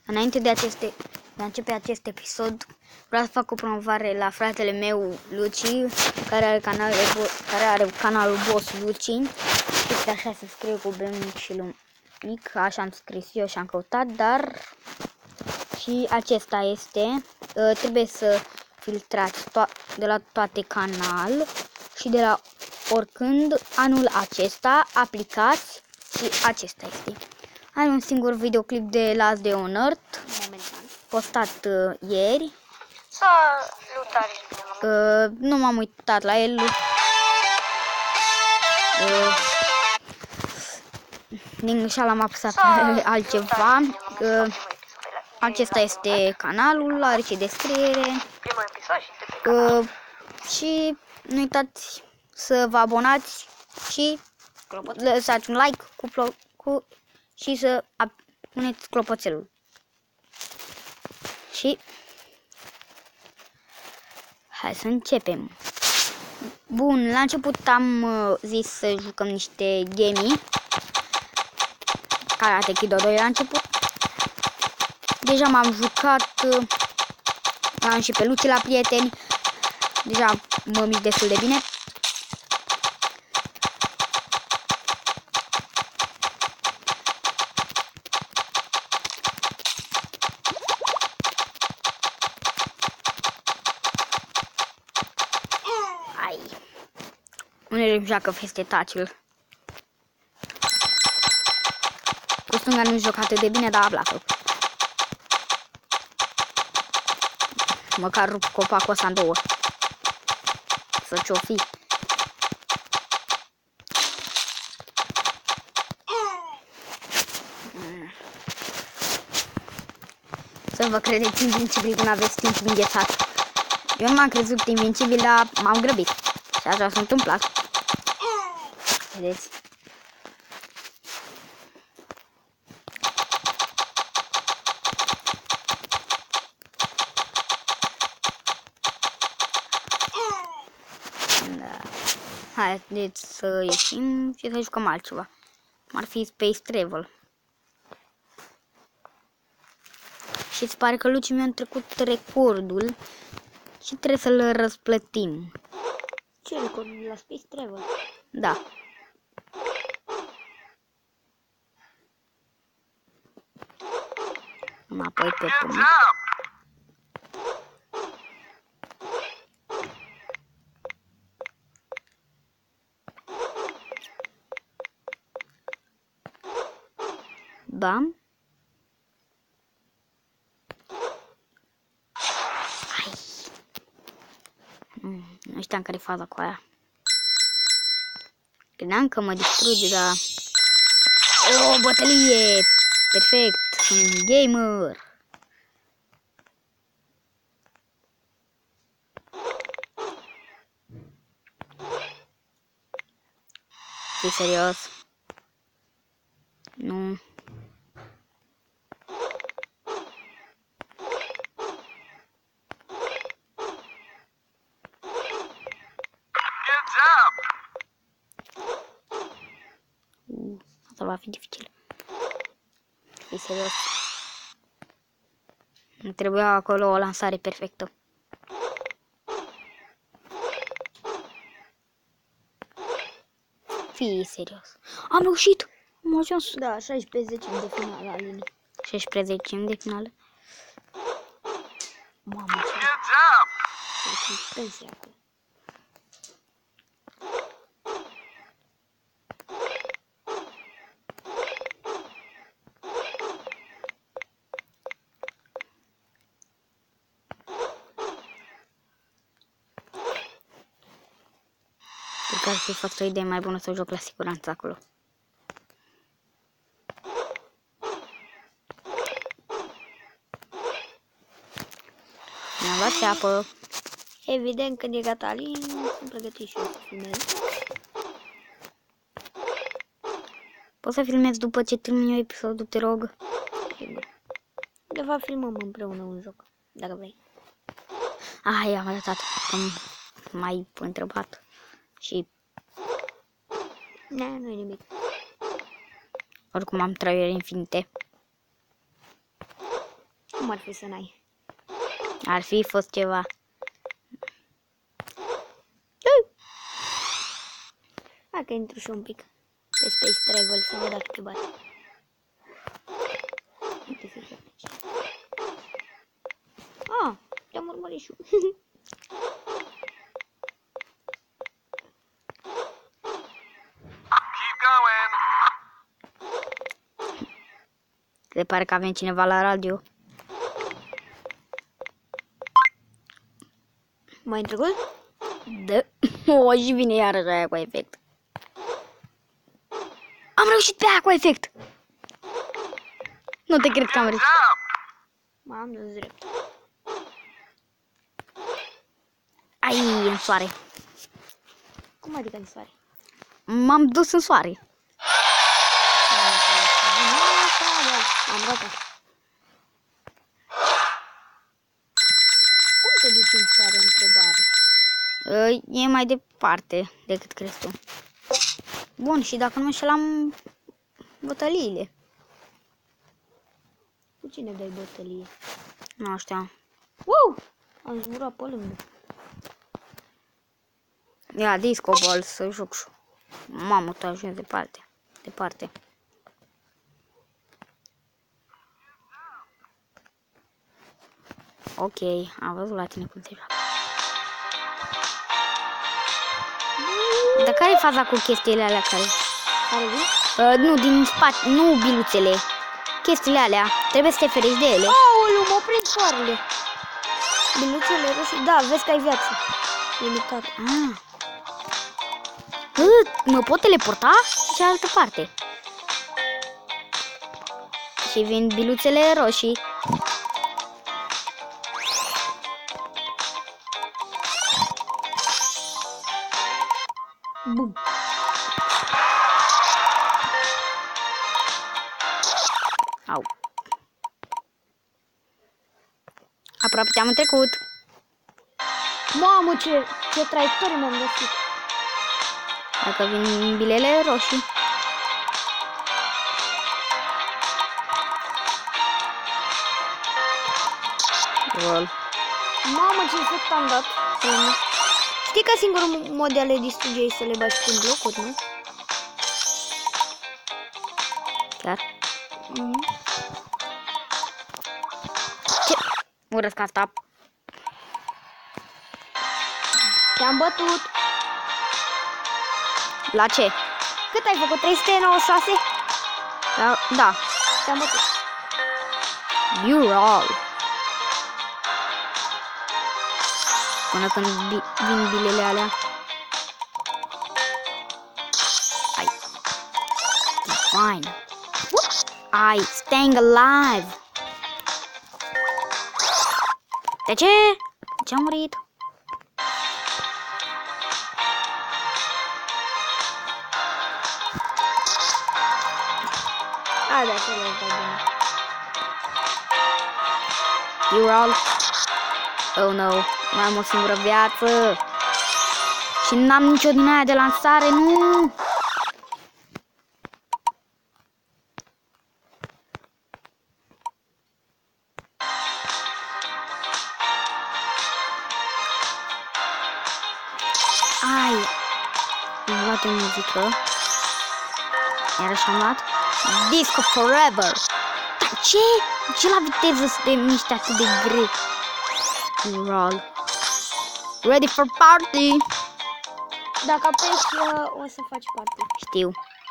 Înainte de a începe acest episod, vreau să fac o promovare la fratele meu, Luci, care are canalul Boss Luci. Știți, așa se scrie cu B mic și L mic, așa am scris eu și am căutat, dar și acesta este, trebuie să filtrați de la toate canal și de la oricând anul acesta aplicați și acesta este. Are un singur videoclip de Last Day on Earth, momentan, postat ieri. Salutare! Nu m-am uitat la el. Din greșeală am apăsat pe altceva. Acesta este canalul, are și descriere. Și nu uitați să vă abonați și lăsați un like și să puneți clopoțelul. Și hai să începem. Bun, la început am zis să jucăm niște gaming. Karate Kid 2 la început. Deja m-am jucat, am și pe Luci la prieteni. Deja mă mișc destul de bine. Ai. Unele îmi joacă peste touch-ul. Cu stânga nu joc atât de bine, dar a plăcut. Măcar rup copacul ăsta în două. Să ce-o fi. Să vă credeți invincibil când aveți timp înghețat. Eu nu m-am crezut invincibil, dar m-am grăbit. Și așa s-a întâmplat. Vedeți? Da. Haideți să ieșim și să jucăm altceva. Ar fi Space Travel. Și îți pare că Luci mi-a trecut recordul și trebuie să-l răsplătim. Ce record la Space Travel? Da. Înapoi pe pământ. Bam. Nu știam care e faza cu aia. Credeam că mă distruge, dar... O, bătălie! Perfect! Sunt gamer! E serios? Nu. Asta va fi dificil. E serios. Îmi trebuia acolo o lansare perfectă. Fii serios. Am reușit! Am ajuns. Da, 16 de finală, Alini. 16 de finală. Mamă, ce pensia acolo. Cred că ar fi fost o idee mai bună să joc la siguranță acolo. Mi-am luat ceapă. Evident, când e gata Alini, sunt pregătit și eu să filmez. Poți să filmezi după ce termin eu episodul, te rog? De fapt, filmăm împreună un joc, dacă vrei. I-am arătat că m-ai întrebat. Și Nu e nimic. oricum am traiere infinite. Cum ar fi să n-ai? Ar fi fost ceva. Hai că intru și un pic pe Space Travel să văd dacă te bate. Uite să joc. Ah, te-am urmărit și eu. Se pare că avem cineva la radio. Mai trecut? Da. O, și vine iarăși aia cu efect. Am reușit pe aia cu efect. Nu te cred că am reușit. M-am dus drept. Ai, în soare. Cum adică în soare? M-am dus în soare. Am ratat. Cum te duci în soare, întrebare? E mai departe decât crezi tu. Bun, și dacă nu mă înșelam bătăliile. Cu cine dai bătălie? Nu știu. Wow! Am zburat pe lângă. Ia, disco ball să joc și. Mamă, tu ajungi departe. Departe. Ok, am văzut la tine cum te joacă. Dar care e faza cu chestiile alea care... Care vin? nu, din spate, nu biluțele. Chestiile alea, trebuie să te ferești de ele. Aoleu, m-a prins soarele. Biluțele roșii. Da, vezi că ai viață. Limitată. Ah. Mă pot teleporta în cealaltă parte. Și vin biluțele roșii. Bum. Au. Aproape te-am trecut. Mamă, ce traiectorie m-am găsit. Dacă vin bilele roșii. Gol. Mamă, ce efect am dat. Știi că singurul mod de a le distruge e să le bagi prin blocuri, nu? Chiar? Ce? Urăsc asta. Te-am bătut. La ce? Cât ai făcut? 396? Da. Te-am bătut. You're all. Până când vin bilele alea. Ai. Fine. Ai, staying alive. De ce? De ce am murit? A, da, ce le-ai dat bine. You're all. Oh no, mai am o singură viață. Și n-am nicio din aia de lansare, nu! Ai! Am luat o muzică. Iarăși am luat Disco Forever. Dar ce? Ce la viteză să te miști atât de greu? You're all ready for party. Dacă apeși, o să faci parte. Știu.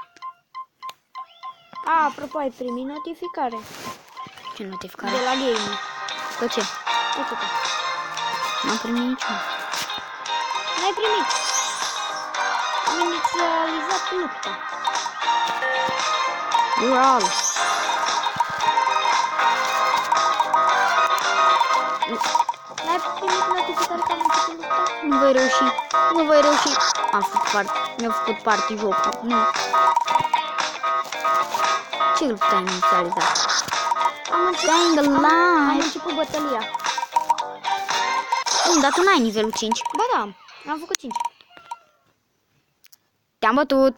A, apropo, ai primit notificare Ce notificare? de la gaming. Cu ce? Uite-te. N-am primit niciun. N-ai primit. Am inițializat lupta. You're all. N-ai primit notificare că am început lupta? Nu voi reuși. Nu voi reuși. Am făcut parte. Mi-a făcut parte jocul. Nu. Ce luptă ai inițializat? Am început bătălia. Dar tu n-ai nivelul 5. Ba da, am făcut 5. Te-am bătut.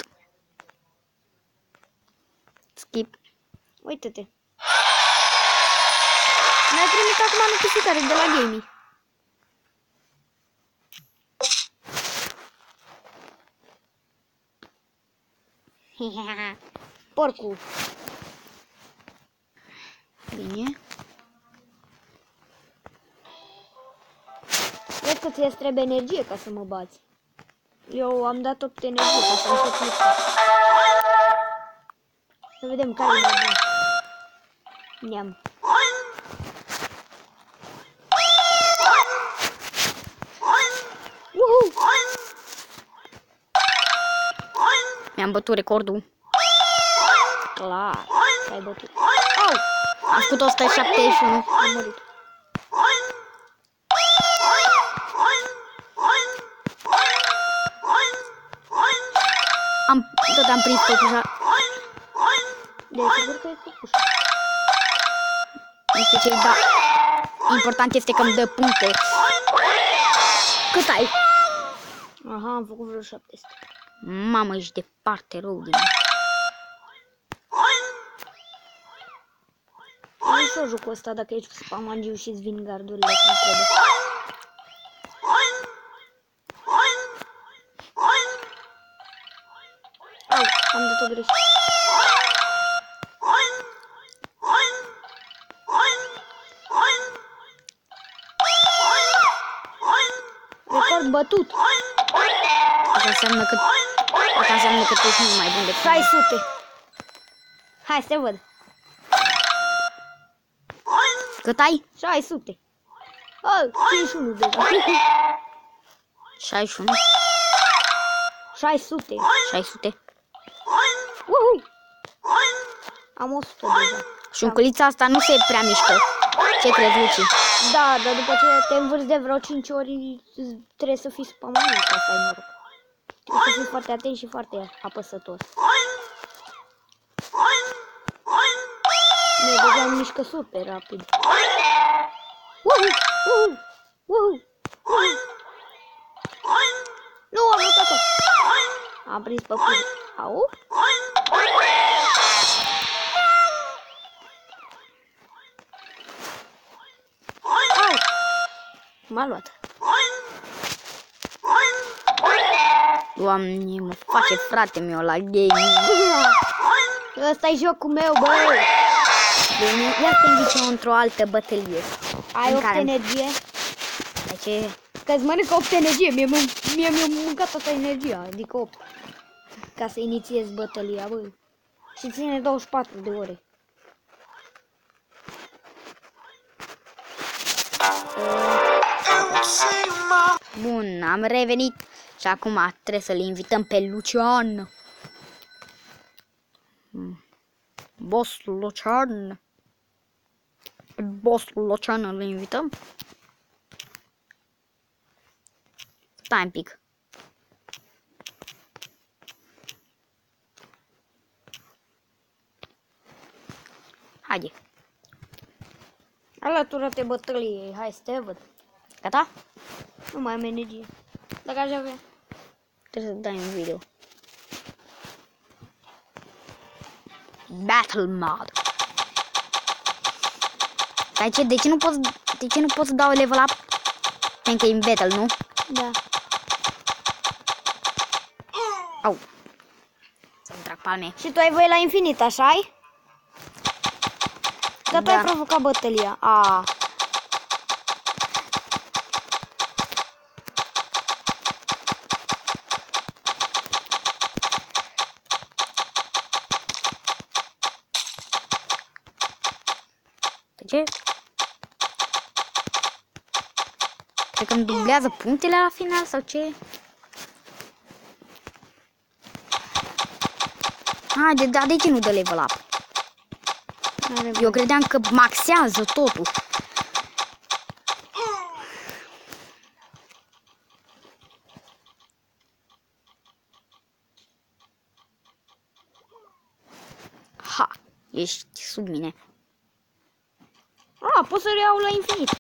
Skip. Uite-te. N-ai ai primit acum notificare de la Gaming. Porcul. Bine. Cred că ți-e trebuie energie ca să mă bați. Eu am dat 8 energie ca să-mi tot lupta. Să vedem care e mai bun. Neam. Mi-am bătut recordul. Clar, ai bătut. Au! Am făcut 171. Am murit. Tot am prins păpușa. De sigur că e cucușa. Nu știu ce-i da. Important este că îmi dă puncte. Cât ai? Aha, am făcut vreo 700. Mamă, ești departe rău din mine. Nu ușor jocul ăsta dacă ești spamangiu și îți vin gardurile cum trebuie. Au, am dat-o greșit. Record bătut. Asta înseamnă că tu ești mult mai bun decât 600. Hai să te văd. Cât ai? 600. Oh, 51 deja. 61. 600. 600. Uhu. Am 100 deja. Șunculița asta nu se prea mișcă. Ce crezi, Luci? Da, dar după ce te învârți de vreo 5 ori, trebuie să fii spamanit ca să ai noroc. Trebuie să fii foarte atent și foarte apăsător. Mie deja îmi mișcă super rapid. Uhu, uhu, uhu, uhu. Nu, am luat-o. Am prins păpuși. Au? Au! M-a luat. Doamne, mă face frate meu la gaming. Ăsta-i jocul meu, bă! Bine, ia te invit eu într-o altă bătălie. Ai În 8 care? energie? De ce? Că-ți mănâncă 8 energie, mie mi-a mâncat toată energia, adică 8. Ca să inițiez bătălia, bă. Și ține 24 de ore. Bun, am revenit și acum trebuie să-l invităm pe Lucian. Boss Lucian. Boss Lucian îl invităm? Stai un pic. Haide. Alătură-te bătăliei, hai să te văd. Gata? Nu mai am energie. Dacă aș avea. Trebuie să dai un video. Battle mod. Dar de ce nu pot să dau level up? Pentru că e în battle, nu? Da. Au. Să-mi trag palme. Și tu ai voie la infinit, așa-i? Dar tu Da. ai provocat bătălia. A. De ce? Cred că îmi dublează punctele la final sau ce? Haide, dar de ce nu dă level up? Eu credeam că maxează totul. Ha, ești sub mine. A, pot să reiau la infinit.